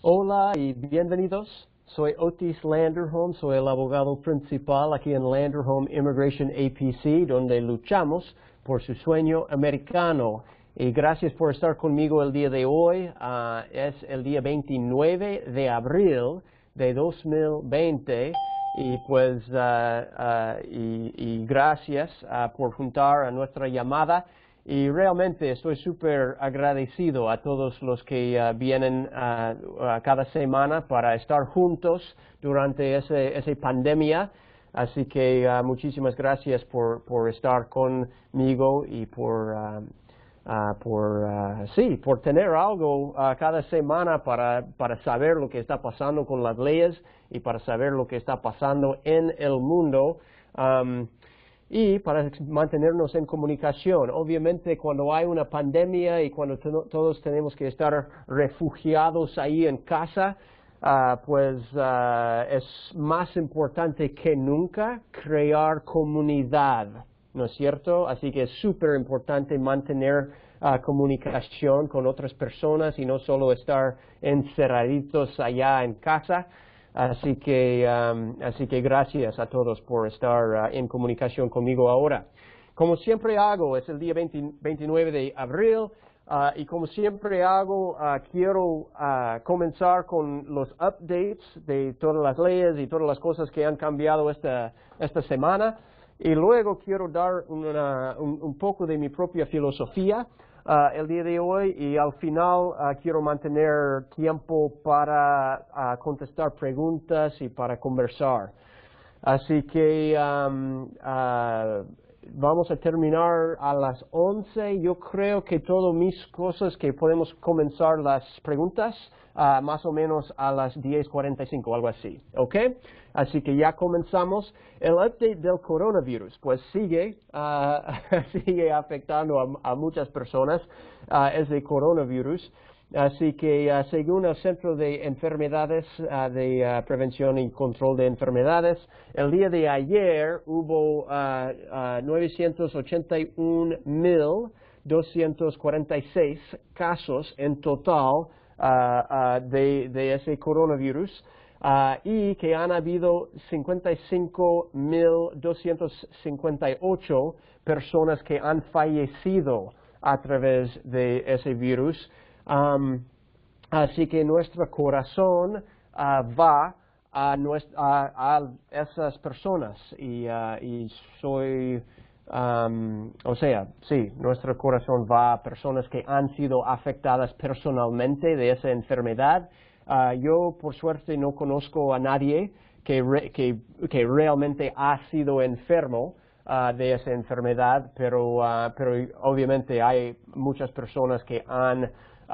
Hola y bienvenidos. Soy Otis Landerholm, soy el abogado principal aquí en Landerholm Immigration APC, donde luchamos por su sueño americano. Y gracias por estar conmigo el día de hoy. Es el día 29 de abril de 2020 y pues gracias por juntar a nuestra llamada. Y realmente estoy súper agradecido a todos los que vienen cada semana para estar juntos durante esa pandemia. Así que muchísimas gracias por estar conmigo y por tener algo cada semana para saber lo que está pasando con las leyes y para saber lo que está pasando en el mundo. Y para mantenernos en comunicación. Obviamente cuando hay una pandemia y cuando todos tenemos que estar refugiados ahí en casa, es más importante que nunca crear comunidad, ¿no es cierto? Así que es súper importante mantener comunicación con otras personas y no solo estar encerraditos allá en casa. Así que gracias a todos por estar en comunicación conmigo ahora. Como siempre hago, es el día 29 de abril y como siempre hago, quiero comenzar con los updates de todas las leyes y todas las cosas que han cambiado esta semana. Y luego quiero dar un poco de mi propia filosofía el día de hoy y al final quiero mantener tiempo para contestar preguntas y para conversar. Así que vamos a terminar a las 11. Yo creo que todas mis cosas que podemos comenzar las preguntas más o menos a las 10:45, algo así, ¿ok? Así que ya comenzamos. El update del coronavirus, pues sigue afectando a muchas personas, ese coronavirus. Así que según el Centro de Enfermedades, de Prevención y Control de Enfermedades, el día de ayer hubo 981.246 casos en total de ese coronavirus. Y que han habido 55.258 personas que han fallecido a través de ese virus. Así que nuestro corazón va a esas personas y nuestro corazón va a personas que han sido afectadas personalmente de esa enfermedad. Yo, por suerte, no conozco a nadie que realmente ha sido enfermo de esa enfermedad, pero obviamente hay muchas personas que han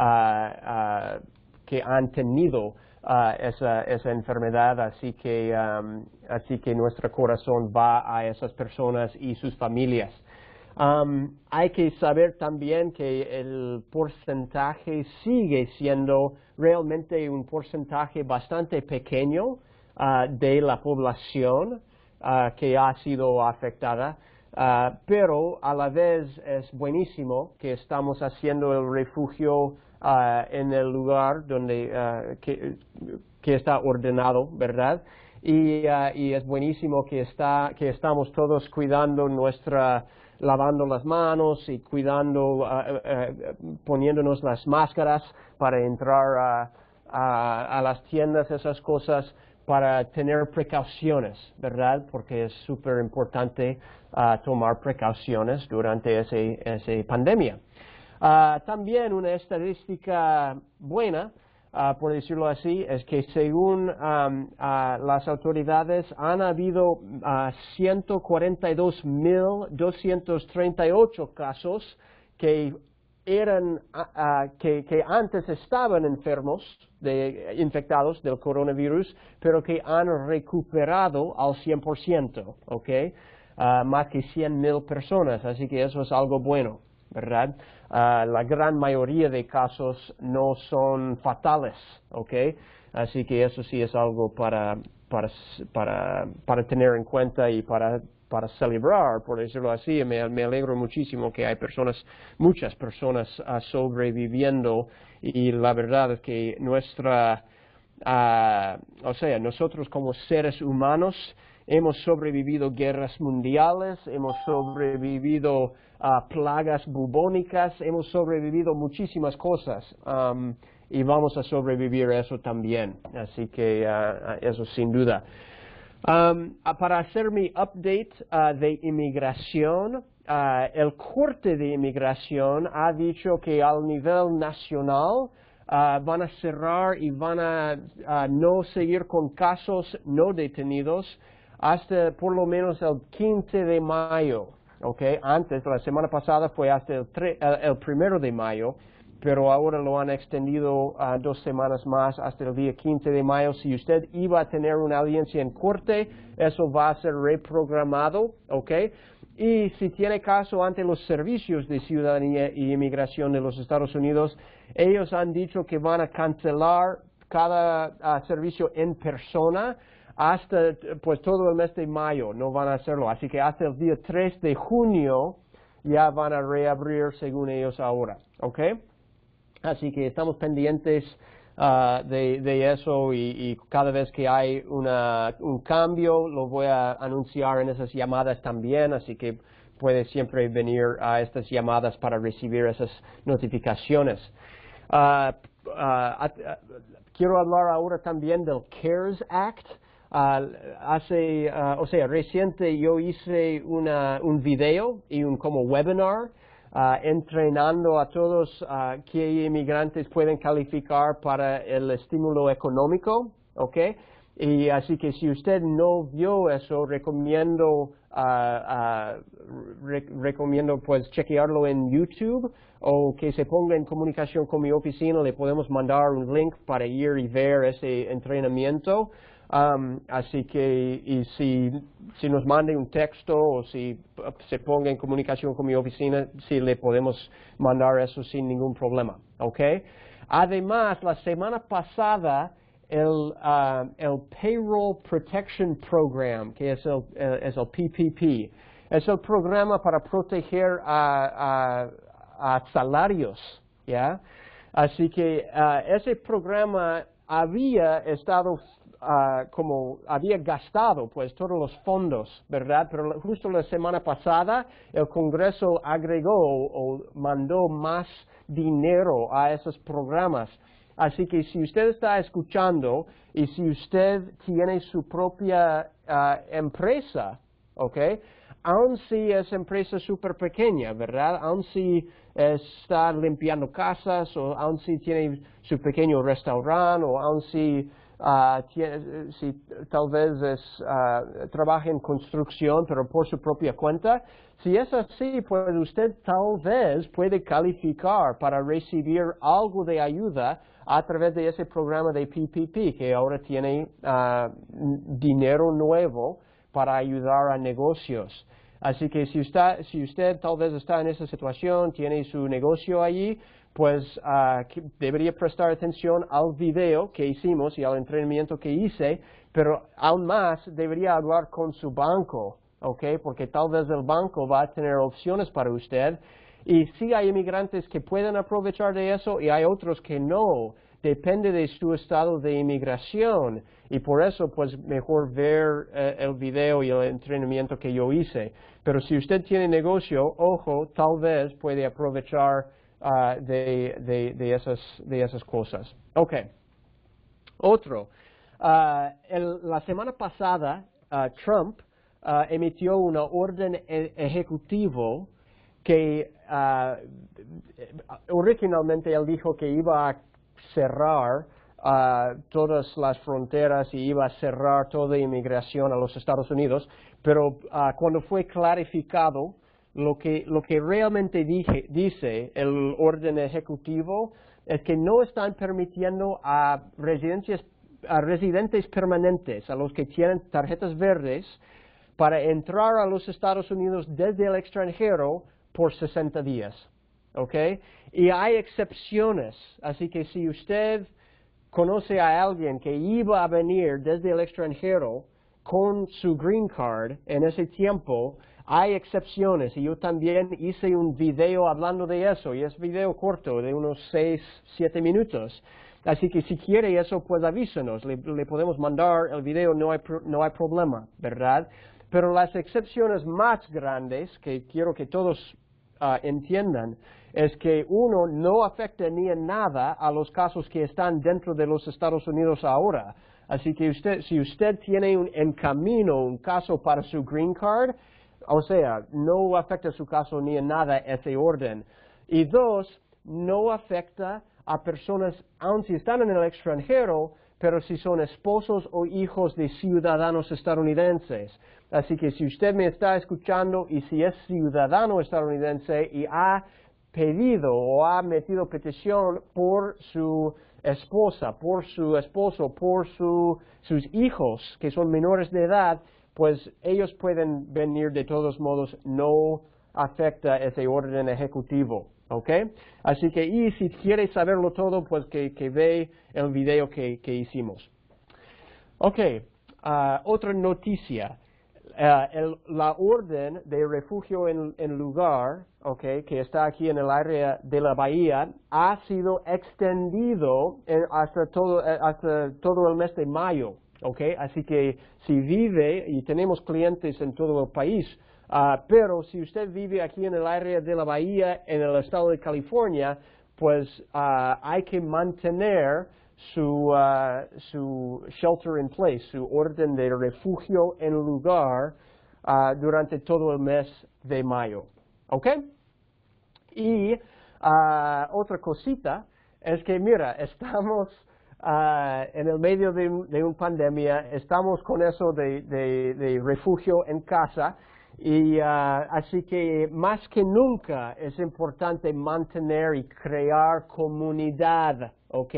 tenido esa enfermedad, así que nuestro corazón va a esas personas y sus familias. Hay que saber también que el porcentaje sigue siendo realmente un porcentaje bastante pequeño de la población que ha sido afectada, pero a la vez es buenísimo que estamos haciendo el refugio en el lugar donde que está ordenado, ¿verdad? Y es buenísimo que estamos todos cuidando lavando las manos y poniéndonos las máscaras para entrar a las tiendas, esas cosas, para tener precauciones, ¿verdad? Porque es súper importante tomar precauciones durante esa pandemia. También una estadística buena, por decirlo así, es que según las autoridades han habido 142.238 casos que antes estaban infectados del coronavirus, pero que han recuperado al 100%, ¿ok? Más que 100.000 personas, así que eso es algo bueno, ¿verdad? La gran mayoría de casos no son fatales, ¿ok? Así que eso sí es algo para tener en cuenta y para celebrar, por decirlo así. Me alegro muchísimo que hay muchas personas sobreviviendo, y la verdad es que nuestra o sea, nosotros como seres humanos hemos sobrevivido guerras mundiales, hemos sobrevivido plagas bubónicas, hemos sobrevivido muchísimas cosas y vamos a sobrevivir a eso también. Así que eso sin duda. Para hacer mi update de inmigración, el Corte de Inmigración ha dicho que al nivel nacional van a cerrar y van a no seguir con casos no detenidos hasta por lo menos el 15 de mayo. Okay. Antes, la semana pasada fue hasta el 1 de mayo, pero ahora lo han extendido 2 semanas más hasta el día 15 de mayo. Si usted iba a tener una audiencia en corte, eso va a ser reprogramado, ¿ok? Y si tiene caso ante los servicios de ciudadanía y inmigración de los Estados Unidos, ellos han dicho que van a cancelar cada servicio en persona hasta pues todo el mes de mayo, no van a hacerlo. Así que hasta el día 3 de junio ya van a reabrir según ellos ahora, ¿ok? Así que estamos pendientes de eso y cada vez que hay un cambio lo voy a anunciar en esas llamadas también, así que puede siempre venir a estas llamadas para recibir esas notificaciones. Quiero hablar ahora también del CARES Act. Reciente yo hice un video y un como webinar entrenando a todos qué inmigrantes pueden calificar para el estímulo económico, ¿ok? Y así que si usted no vio eso, recomiendo pues chequearlo en YouTube o que se ponga en comunicación con mi oficina, le podemos mandar un link para ir y ver ese entrenamiento. Así que, y si nos mande un texto o si se ponga en comunicación con mi oficina, sí le podemos mandar eso sin ningún problema, ¿ok? Además, la semana pasada, el Payroll Protection Program, que es el PPP, es el programa para proteger a salarios, ¿ya? Así que ese programa había estado como había gastado pues todos los fondos, ¿verdad? Pero justo la semana pasada el Congreso agregó o mandó más dinero a esos programas. Así que si usted está escuchando y si usted tiene su propia empresa, ¿ok? Aun si es empresa súper pequeña, ¿verdad? Aun si está limpiando casas o aun si tiene su pequeño restaurante o aun si tal vez trabaja en construcción, pero por su propia cuenta. Si es así, pues usted tal vez puede calificar para recibir algo de ayuda a través de ese programa de PPP, que ahora tiene dinero nuevo para ayudar a negocios. Así que si usted tal vez está en esa situación, tiene su negocio allí, pues debería prestar atención al video que hicimos y al entrenamiento que hice, pero aún más debería hablar con su banco, ¿ok? Porque tal vez el banco va a tener opciones para usted. Y sí hay inmigrantes que pueden aprovechar de eso y hay otros que no. Depende de su estado de inmigración y por eso pues mejor ver el video y el entrenamiento que yo hice. Pero si usted tiene negocio, ojo, tal vez puede aprovechar de esas cosas. Ok. Otro. La semana pasada Trump emitió una orden ejecutivo que originalmente él dijo que iba a cerrar todas las fronteras y iba a cerrar toda inmigración a los Estados Unidos, pero cuando fue clarificado lo que realmente dice el orden ejecutivo es que no están permitiendo a residentes permanentes, a los que tienen tarjetas verdes, para entrar a los Estados Unidos desde el extranjero por 60 días. ¿Ok? Y hay excepciones, así que si usted conoce a alguien que iba a venir desde el extranjero con su green card en ese tiempo, hay excepciones y yo también hice un video hablando de eso y es video corto de unos 6, 7 minutos. Así que si quiere eso, pues avísenos, le podemos mandar el video, no hay problema, ¿verdad? Pero las excepciones más grandes que quiero que todos entiendan es que uno no afecta ni en nada a los casos que están dentro de los Estados Unidos ahora. Así que si usted tiene en camino un caso para su green card, o sea, no afecta su caso ni en nada ese orden. Y dos, no afecta a personas, aun si están en el extranjero, pero si son esposos o hijos de ciudadanos estadounidenses. Así que si usted me está escuchando y si es ciudadano estadounidense y ha pedido o ha metido petición por su esposa, por su esposo, por sus hijos que son menores de edad, pues ellos pueden venir de todos modos, no afecta ese orden ejecutivo, ¿ok? Así que, y si quiere saberlo todo, pues que ve el video que hicimos. Ok, otra noticia. La orden de refugio en lugar, okay, que está aquí en el área de la bahía, ha sido extendido hasta todo el mes de mayo. Okay, así que si vive, y tenemos clientes en todo el país, pero si usted vive aquí en el área de la bahía, en el estado de California, pues hay que mantener su shelter in place, su orden de refugio en lugar durante todo el mes de mayo. ¿Ok? Y otra cosita es que, mira, estamos en el medio de una pandemia, estamos con eso de refugio en casa, y así que más que nunca es importante mantener y crear comunidad, ¿ok?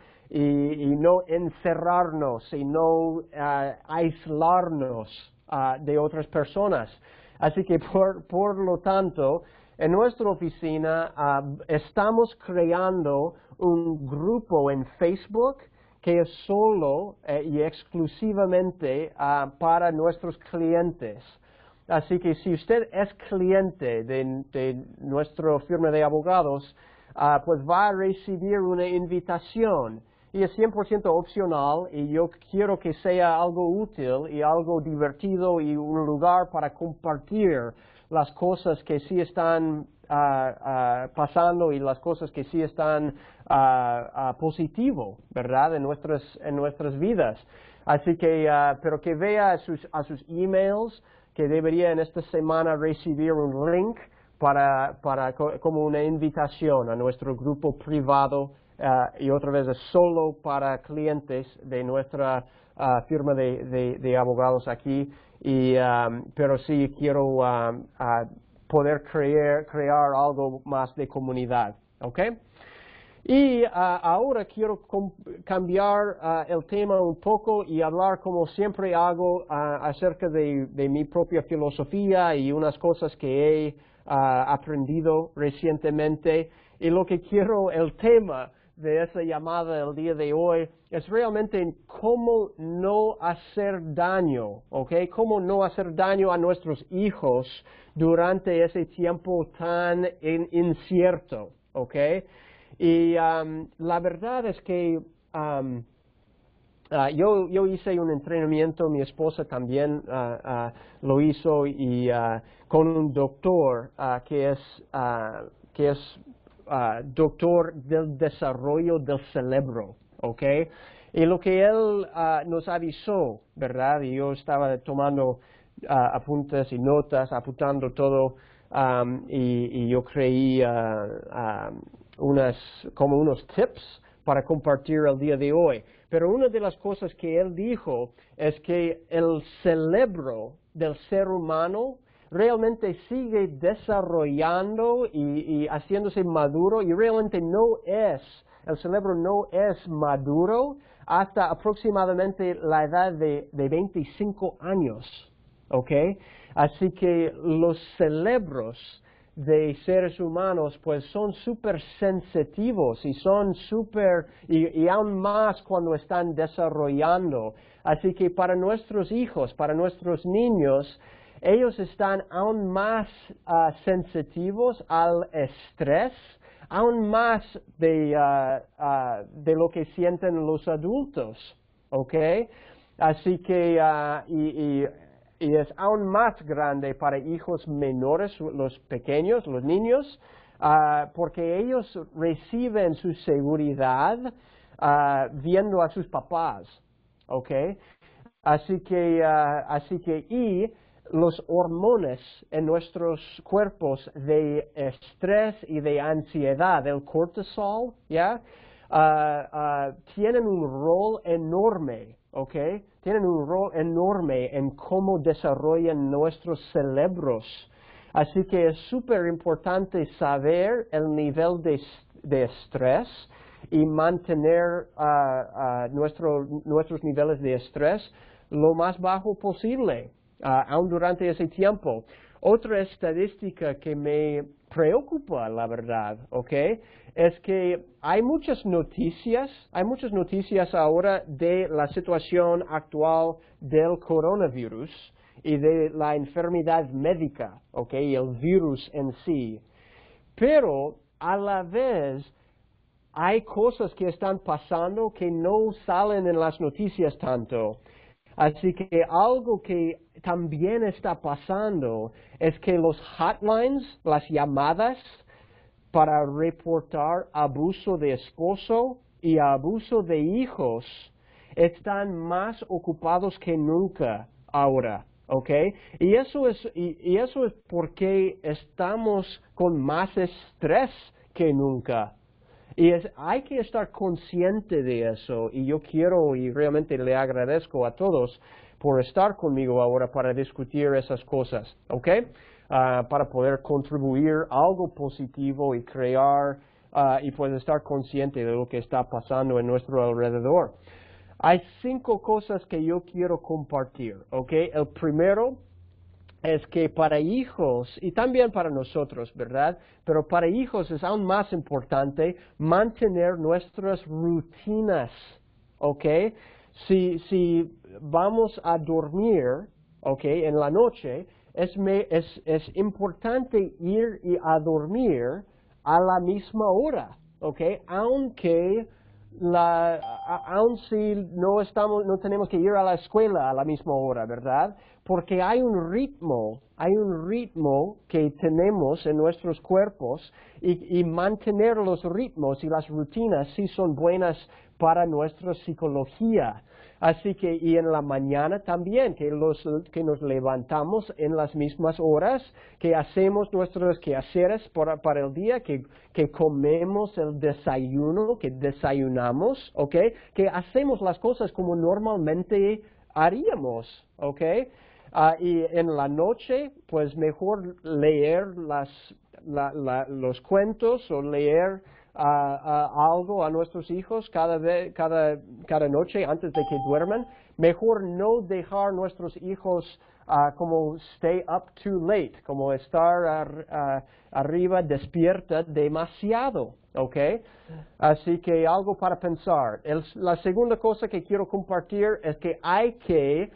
Y no encerrarnos y no aislarnos de otras personas. Así que por lo tanto, en nuestra oficina estamos creando un grupo en Facebook que es solo y exclusivamente para nuestros clientes. Así que si usted es cliente de nuestra firma de abogados, pues va a recibir una invitación. Y es 100% opcional y yo quiero que sea algo útil y algo divertido y un lugar para compartir las cosas que sí están pasando y las cosas que sí están positivo, ¿verdad? En nuestras vidas. Así que, pero que vea a sus emails que debería en esta semana recibir un link como una invitación a nuestro grupo privado y otra vez es solo para clientes de nuestra firma de abogados aquí, pero sí quiero poder crear algo más de comunidad, ¿ok? Y ahora quiero cambiar el tema un poco y hablar como siempre hago acerca de mi propia filosofía y unas cosas que he aprendido recientemente. Y lo que quiero, el tema de esa llamada el día de hoy es realmente en cómo no hacer daño, ¿ok? Cómo no hacer daño a nuestros hijos durante ese tiempo tan incierto, ¿ok? Y la verdad es que yo hice un entrenamiento, mi esposa también lo hizo y con un doctor que es doctor del desarrollo del cerebro, ¿ok? Y lo que él nos avisó, ¿verdad? Y yo estaba tomando apuntes y notas, apuntando todo, y yo creí unos tips para compartir el día de hoy. Pero una de las cosas que él dijo es que el cerebro del ser humano realmente sigue desarrollando y haciéndose maduro y realmente el cerebro no es maduro hasta aproximadamente la edad de 25 años, ¿ok? Así que los cerebros de seres humanos pues son súper sensitivos y son y aún más cuando están desarrollando. Así que para nuestros hijos, para nuestros niños, ellos están aún más sensitivos al estrés, aún más de lo que sienten los adultos, ¿ok? Así que, y es aún más grande para hijos menores, los pequeños, los niños, porque ellos reciben su seguridad viendo a sus papás, ¿ok? Así que, y los hormonas en nuestros cuerpos de estrés y de ansiedad, el cortisol, ¿ya? Tienen un rol enorme, ¿ok? Tienen un rol enorme en cómo desarrollan nuestros cerebros. Así que es súper importante saber el nivel de estrés y mantener nuestros niveles de estrés lo más bajo posible, aún durante ese tiempo. Otra estadística que me preocupa, la verdad, ¿ok? Es que hay muchas noticias ahora de la situación actual del coronavirus y de la enfermedad médica, ¿ok? Y el virus en sí. Pero a la vez hay cosas que están pasando que no salen en las noticias tanto. Así que algo que también está pasando es que los hotlines, las llamadas para reportar abuso de esposo y abuso de hijos, están más ocupados que nunca ahora, ¿ok? Y eso es porque estamos con más estrés que nunca. Y hay que estar consciente de eso, y yo quiero y realmente le agradezco a todos por estar conmigo ahora para discutir esas cosas, ¿ok? Para poder contribuir algo positivo y crear y pues estar consciente de lo que está pasando en nuestro alrededor. Hay 5 cosas que yo quiero compartir, ¿ok? El primero es que para hijos, y también para nosotros, ¿verdad? Pero para hijos es aún más importante mantener nuestras rutinas, ¿ok? Si vamos a dormir, ¿ok? En la noche, es importante ir a dormir a la misma hora, ¿ok? Aun si no tenemos que ir a la escuela a la misma hora, ¿verdad? Porque hay un ritmo que tenemos en nuestros cuerpos y mantener los ritmos y las rutinas sí son buenas para nuestra psicología. Así que, y en la mañana también, que nos levantamos en las mismas horas, que hacemos nuestros quehaceres para el día, que comemos el desayuno, que desayunamos, ¿ok? Que hacemos las cosas como normalmente haríamos, ¿ok? Y en la noche, pues mejor leer los cuentos o leer algo a nuestros hijos cada noche antes de que duerman. Mejor no dejar nuestros hijos como stay up too late, como estar arriba despierta demasiado, ¿ok? Así que algo para pensar. La segunda cosa que quiero compartir es que hay que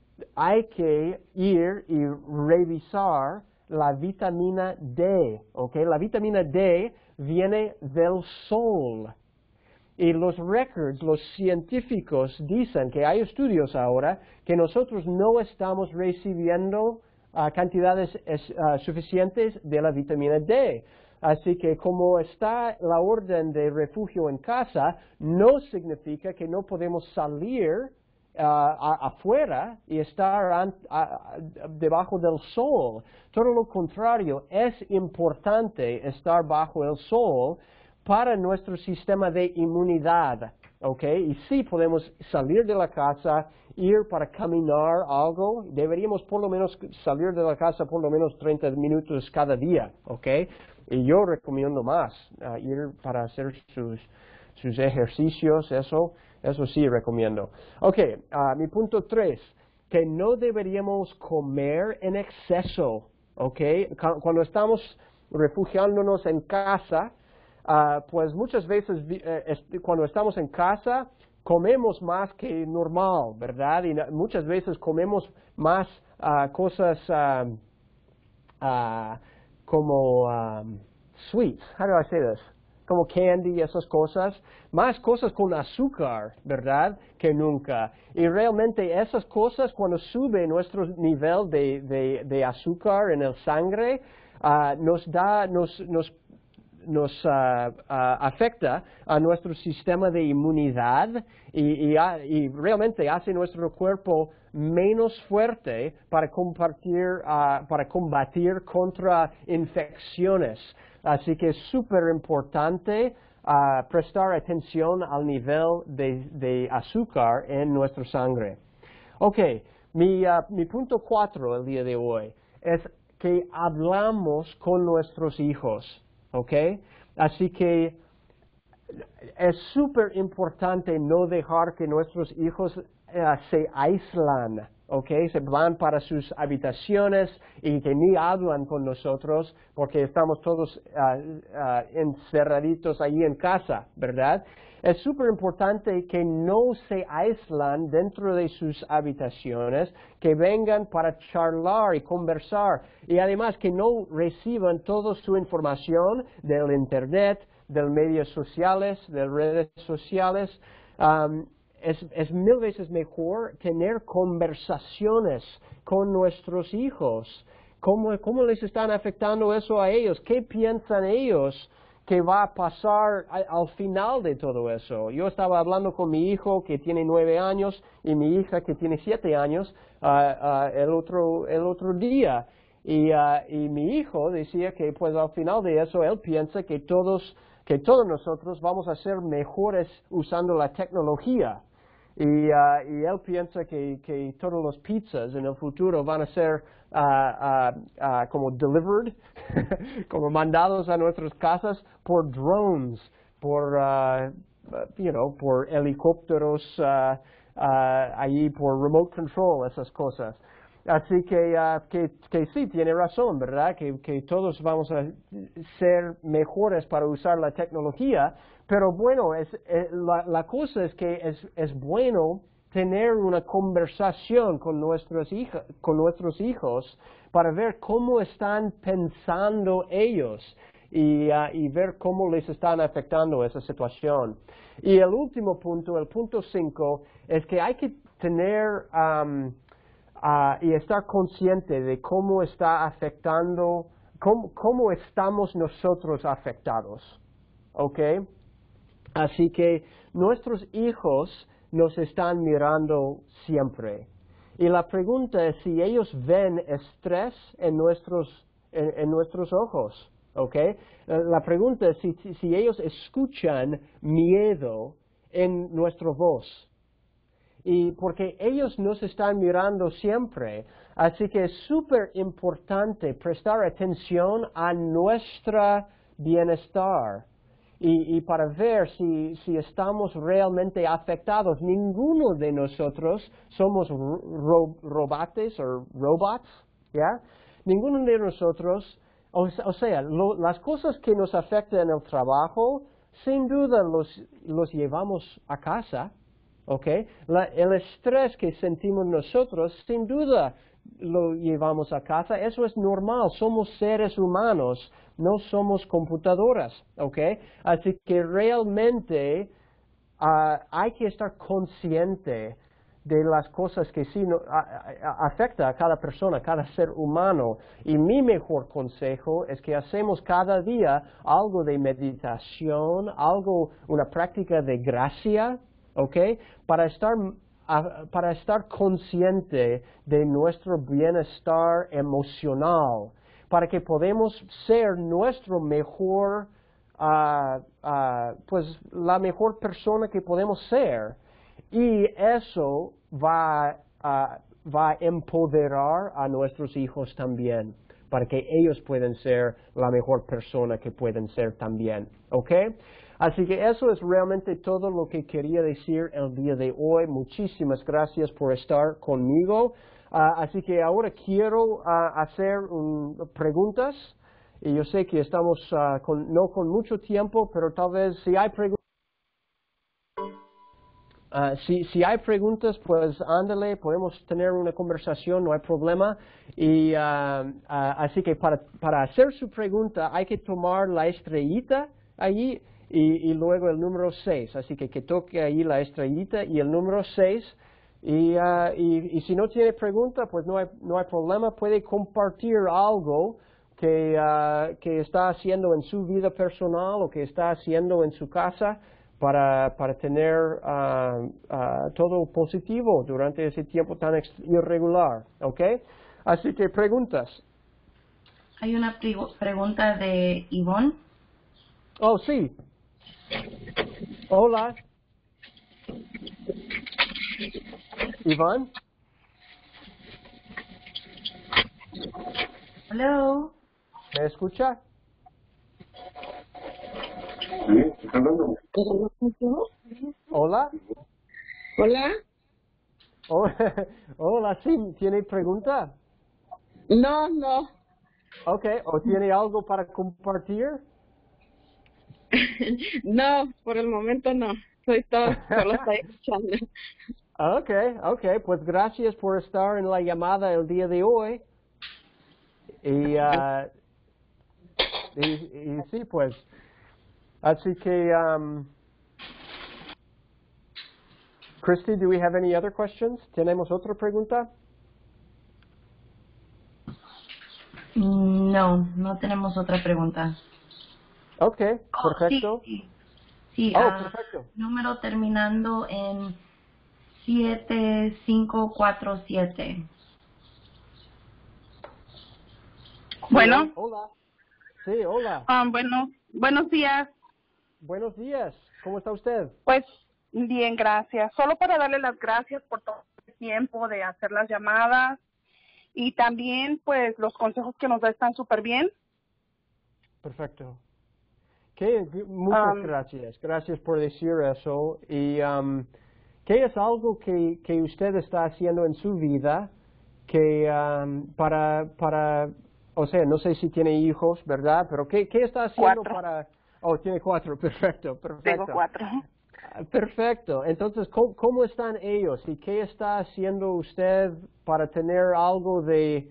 ir y revisar la vitamina D, ¿ok? La vitamina D viene del sol. Y los científicos dicen que hay estudios ahora que nosotros no estamos recibiendo cantidades suficientes de la vitamina D. Así que como está la orden de refugio en casa, no significa que no podemos salir afuera y estar debajo del sol. Todo lo contrario, es importante estar bajo el sol para nuestro sistema de inmunidad, ¿ok? Y sí podemos salir de la casa, ir para caminar algo, deberíamos por lo menos salir de la casa por lo menos 30 minutos cada día, ¿ok? Y yo recomiendo más, ir para hacer sus ejercicios, eso sí recomiendo. Ok, mi punto 3, que no deberíamos comer en exceso, ¿ok? Cuando estamos refugiándonos en casa, pues muchas veces cuando estamos en casa comemos más que normal, ¿verdad? Y muchas veces comemos más cosas como sweets, how do I say this? Como candy y esas cosas, más cosas con azúcar, ¿verdad? Que nunca. Y realmente esas cosas, cuando sube nuestro nivel de azúcar en el sangre, nos afecta a nuestro sistema de inmunidad y realmente hace nuestro cuerpo menos fuerte para combatir contra infecciones. Así que es súper importante prestar atención al nivel de azúcar en nuestra sangre. Ok, mi punto 4 el día de hoy es que hablamos con nuestros hijos. ¿Ok? Así que es súper importante no dejar que nuestros hijos se aíslan, ¿ok? Se van para sus habitaciones y que ni hablan con nosotros porque estamos todos encerraditos ahí en casa, ¿verdad? Es súper importante que no se aíslan dentro de sus habitaciones, que vengan para charlar y conversar y además que no reciban toda su información del internet, de medios sociales, de redes sociales. Es mil veces mejor tener conversaciones con nuestros hijos. ¿Cómo les están afectando eso a ellos? ¿Qué piensan ellos que va a pasar al final de todo eso? Yo estaba hablando con mi hijo que tiene 9 años y mi hija que tiene 7 años el otro día. Y mi hijo decía que pues al final de eso él piensa que todos nosotros vamos a ser mejores usando la tecnología. Y él piensa que todos los pizzas en el futuro van a ser como delivered, como mandados a nuestras casas por drones, por helicópteros, allí por remote control, esas cosas. Así que sí, tiene razón, ¿verdad? Que todos vamos a ser mejores para usar la tecnología, pero bueno, la cosa es que es bueno tener una conversación con nuestros hijos para ver cómo están pensando ellos y ver cómo les están afectando esa situación. Y el último punto, el punto 5, es que hay que tener y estar consciente de cómo está afectando, cómo estamos nosotros afectados. ¿Ok? Así que nuestros hijos nos están mirando siempre. Y la pregunta es si ellos ven estrés en nuestros ojos. ¿Ok? La pregunta es si ellos escuchan miedo en nuestra voz. Y porque ellos nos están mirando siempre, así que es súper importante prestar atención a nuestro bienestar y para ver si estamos realmente afectados. Ninguno de nosotros somos robots, ¿ya? Ninguno de nosotros, o sea, las cosas que nos afectan en el trabajo, sin duda los llevamos a casa. ¿Okay? El estrés que sentimos nosotros, sin duda, lo llevamos a casa. Eso es normal. Somos seres humanos, no somos computadoras. ¿Okay? Así que realmente hay que estar consciente de las cosas que sí afecta a cada persona, cada ser humano. Y mi mejor consejo es que hacemos cada día algo de meditación, una práctica de gracia. ¿Ok? Para estar consciente de nuestro bienestar emocional, para que podamos ser nuestro mejor, pues la mejor persona que podemos ser. Y eso va a empoderar a nuestros hijos también, para que ellos puedan ser la mejor persona que pueden ser también. ¿Ok? Así que eso es realmente todo lo que quería decir el día de hoy. Muchísimas gracias por estar conmigo. Así que ahora quiero hacer preguntas. Y yo sé que estamos no con mucho tiempo, pero tal vez si hay preguntas. Si hay preguntas, pues ándale, podemos tener una conversación, no hay problema. Y así que para hacer su pregunta hay que tomar la estrellita allí y luego el número 6. Así que toque ahí la estrellita y el número 6. Y si no tiene pregunta, pues no hay problema. Puede compartir algo que está haciendo en su vida personal o que está haciendo en su casa para tener todo positivo durante ese tiempo tan irregular, ¿ok? Así que preguntas. Hay una pregunta de Ivonne. Oh, sí. Hola. Iván. Hello. ¿Me escucha? Hola. Hola. Oh, hola, sí. ¿Tiene pregunta? No, no. Ok. ¿O tiene algo para compartir? No, por el momento no. Solo estoy escuchando. Ok. Pues gracias por estar en la llamada el día de hoy. Y sí, pues. Así que, Christy, do we have any other questions? ¿Tenemos otra pregunta? No, no tenemos otra pregunta. Ok, perfecto. Sí, Perfecto. número terminando en 7547. Bueno, Hola. Sí, hola. buenos días. Buenos días. ¿Cómo está usted? Pues bien, gracias. Solo para darle las gracias por todo el tiempo de hacer las llamadas y también pues los consejos que nos da están súper bien. Perfecto. Muchas gracias. Gracias por decir eso. Y ¿qué es algo que usted está haciendo en su vida que o sea, no sé si tiene hijos, ¿verdad? Pero ¿qué está haciendo 4. para... Oh, tiene 4. Perfecto. Tengo 4. Perfecto. Entonces, ¿cómo están ellos? ¿Y qué está haciendo usted para tener algo de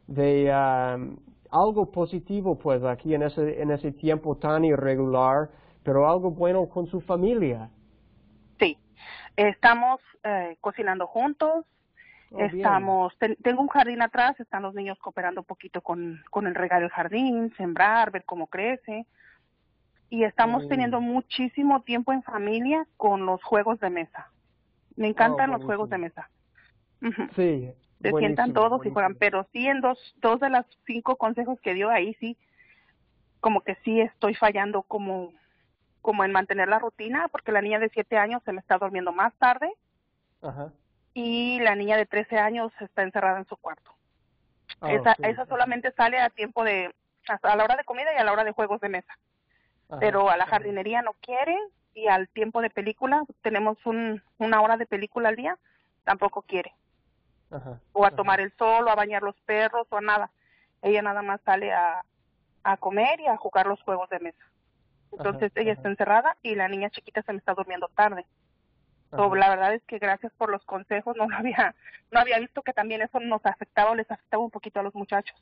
algo positivo, pues, aquí en ese tiempo tan irregular, pero algo bueno con su familia? Sí, estamos cocinando juntos. Bien. Tengo un jardín atrás, están los niños cooperando un poquito con el regalo del jardín, sembrar, ver cómo crece. Y estamos teniendo Bien. muchísimo tiempo en familia con los juegos de mesa. Me encantan los juegos de Buenísimo. mesa. Ujú. Sí, Se sientan buenísimo, todos y juegan, buenísimo. pero sí en dos de las 5 consejos que dio ahí sí, como que sí estoy fallando como en mantener la rutina, porque la niña de 7 años se me está durmiendo más tarde Ajá. y la niña de 13 años está encerrada en su cuarto. Oh, Esa sí. solamente sale a tiempo a la hora de comida y a la hora de juegos de mesa. Ajá. Pero a la Ajá. jardinería no quiere y al tiempo de película, tenemos una hora de película al día, tampoco quiere. Ajá. O a Ajá. tomar el sol, o a bañar los perros, o a nada. Ella nada más sale a comer y a jugar los juegos de mesa. Ajá. Entonces ella está Ajá. encerrada y la niña chiquita se me está durmiendo tarde. So, Ajá. la verdad es que gracias por los consejos, no había visto que también eso nos afectaba o les afectaba un poquito a los muchachos.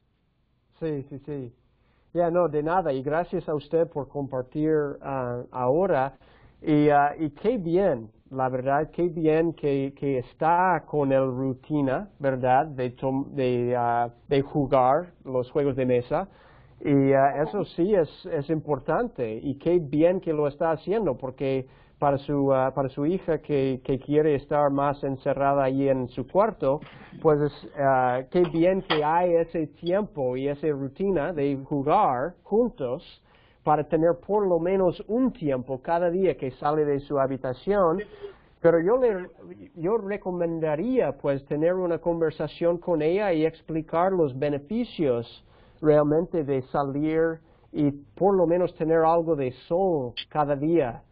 Sí. Ya, no, de nada. Y gracias a usted por compartir ahora. Y qué bien, la verdad, qué bien que está con el rutina, ¿verdad? De jugar los juegos de mesa. Y eso sí es importante. Y qué bien que lo está haciendo, porque para su hija que quiere estar más encerrada ahí en su cuarto, pues qué bien que hay ese tiempo y esa rutina de jugar juntos para tener por lo menos un tiempo cada día que sale de su habitación. Pero yo recomendaría pues tener una conversación con ella y explicar los beneficios realmente de salir y por lo menos tener algo de sol cada día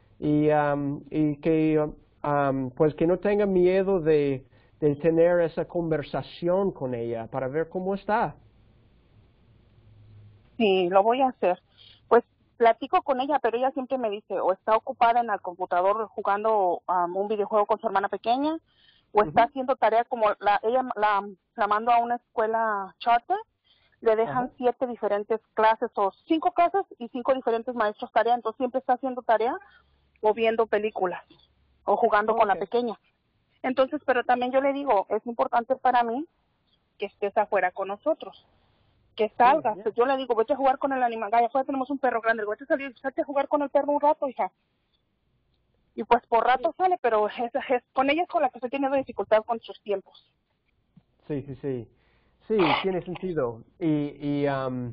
y que pues que no tenga miedo de tener esa conversación con ella para ver cómo está. Sí, lo voy a hacer. Pues platico con ella, pero ella siempre me dice o está ocupada en el computador jugando un videojuego con su hermana pequeña, o está haciendo tarea como ella la mando a una escuela charter, le dejan 7 diferentes clases o 5 clases y 5 diferentes maestros tarea, entonces siempre está haciendo tarea o viendo películas o jugando con la pequeña. Entonces, pero también yo le digo, es importante para mí que estés afuera con nosotros, que salgas. Yo le digo, vete a jugar con el animal. Allá afuera tenemos un perro grande, vete a salir, salte a jugar con el perro un rato, hija. Y pues por rato sale, pero con ella es con la que se tiene dificultad con sus tiempos. Sí, sí, sí. Sí, tiene sentido. Y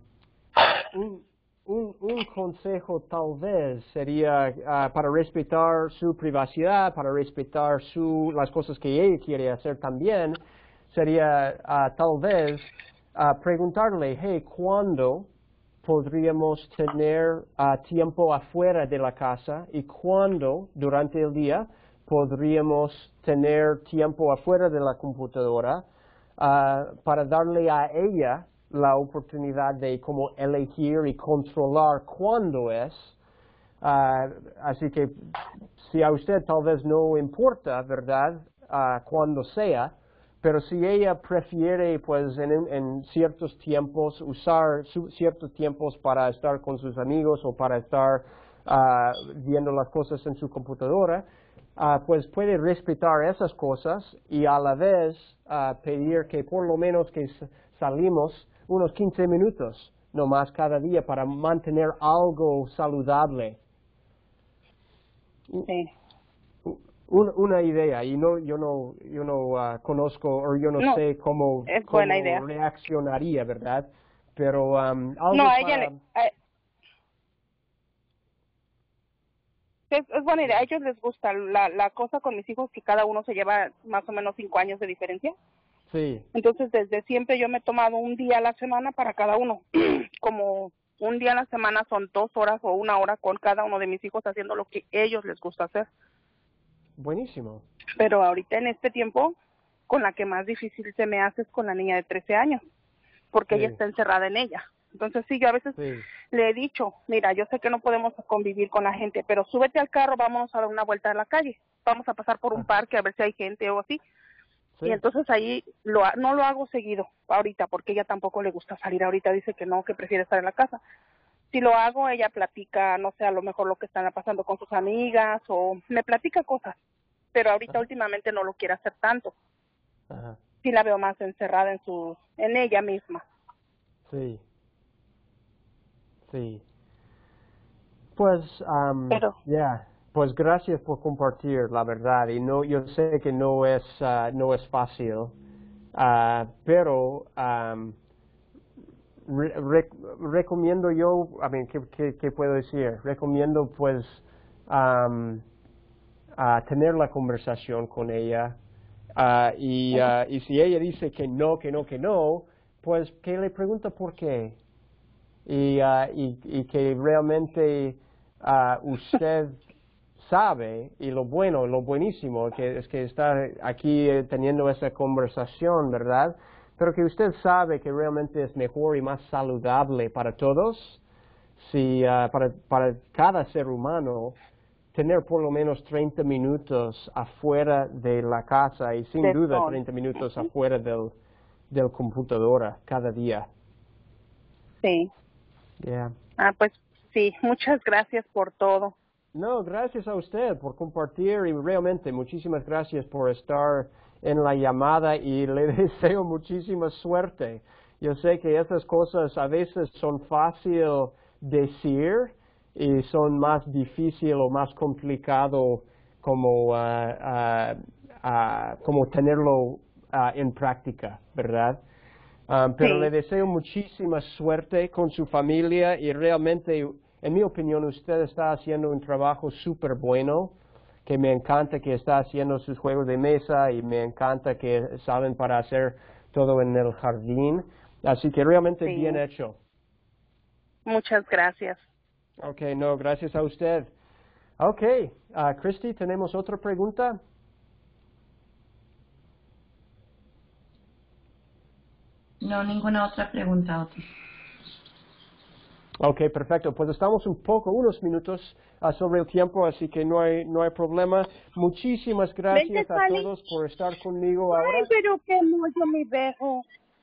un consejo tal vez sería para respetar su privacidad, para respetar las cosas que ella quiere hacer también, sería tal vez preguntarle, hey, ¿cuándo podríamos tener tiempo afuera de la casa y cuándo durante el día podríamos tener tiempo afuera de la computadora para darle a ella la oportunidad de como elegir y controlar cuándo es. Así que si a usted tal vez no importa, ¿verdad?, cuándo sea, pero si ella prefiere, pues, en ciertos tiempos, usar ciertos tiempos para estar con sus amigos o para estar viendo las cosas en su computadora, pues puede respetar esas cosas y a la vez pedir que por lo menos que salimos unos 15 minutos nomás cada día para mantener algo saludable. Sí. Una idea, y yo no conozco o yo no sé cómo buena idea. reaccionaría, ¿verdad? Pero algo no, a ella es buena idea. A ellos les gusta la cosa con mis hijos, que cada uno se lleva más o menos 5 años de diferencia. Sí. Entonces, desde siempre yo me he tomado un día a la semana para cada uno. Como un día a la semana son 2 horas o 1 hora con cada uno de mis hijos haciendo lo que ellos les gusta hacer. Buenísimo. Pero ahorita en este tiempo, con la que más difícil se me hace es con la niña de 13 años, porque ella está encerrada en ella. Entonces, sí, yo a veces le he dicho, mira, yo sé que no podemos convivir con la gente, pero súbete al carro, vámonos a dar una vuelta a la calle. Vamos a pasar por un parque a ver si hay gente o así. Y entonces ahí no lo hago seguido ahorita, porque ella tampoco le gusta salir ahorita, dice que no, que prefiere estar en la casa. Si lo hago, ella platica, no sé, a lo mejor lo que están pasando con sus amigas o me platica cosas, pero ahorita últimamente no lo quiere hacer tanto. Sí la veo más encerrada en ella misma. Sí. Sí. Pues, pues gracias por compartir la verdad. Y no, yo sé que no es fácil, pero recomiendo yo, ¿qué puedo decir? Recomiendo pues tener la conversación con ella y si ella dice que no, pues que le pregunta por qué. Y que realmente usted sabe, y lo buenísimo, que es que está aquí teniendo esa conversación, ¿verdad? Pero que usted sabe que realmente es mejor y más saludable para todos, para cada ser humano, tener por lo menos 30 minutos afuera de la casa y sin duda 30 minutos afuera del computadora cada día. Sí. Yeah. Pues sí, muchas gracias por todo. No, gracias a usted por compartir y realmente muchísimas gracias por estar en la llamada y le deseo muchísima suerte. Yo sé que esas cosas a veces son fácil decir y son más difícil o más complicado como tenerlo en práctica, ¿verdad? Pero le deseo muchísima suerte con su familia y realmente, en mi opinión, usted está haciendo un trabajo súper bueno, que me encanta que está haciendo sus juegos de mesa y me encanta que salen para hacer todo en el jardín. Así que realmente bien hecho. Muchas gracias. Ok, no, gracias a usted. Ok, Christy, ¿tenemos otra pregunta? No, ninguna otra pregunta, Otis. Ok, perfecto. Pues estamos unos minutos sobre el tiempo, así que no hay problema. Muchísimas gracias a todos por estar conmigo ahora. Ay, pero qué mucho mi bejo.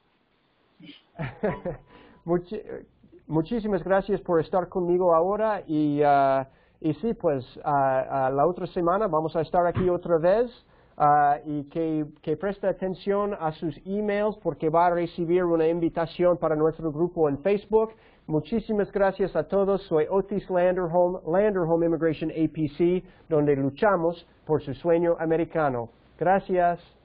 Muchísimas gracias por estar conmigo ahora y sí, pues la otra semana vamos a estar aquí otra vez y que preste atención a sus emails porque va a recibir una invitación para nuestro grupo en Facebook. Muchísimas gracias a todos. Soy Otis Landerholm, Landerholm Immigration APC, donde luchamos por su sueño americano. Gracias.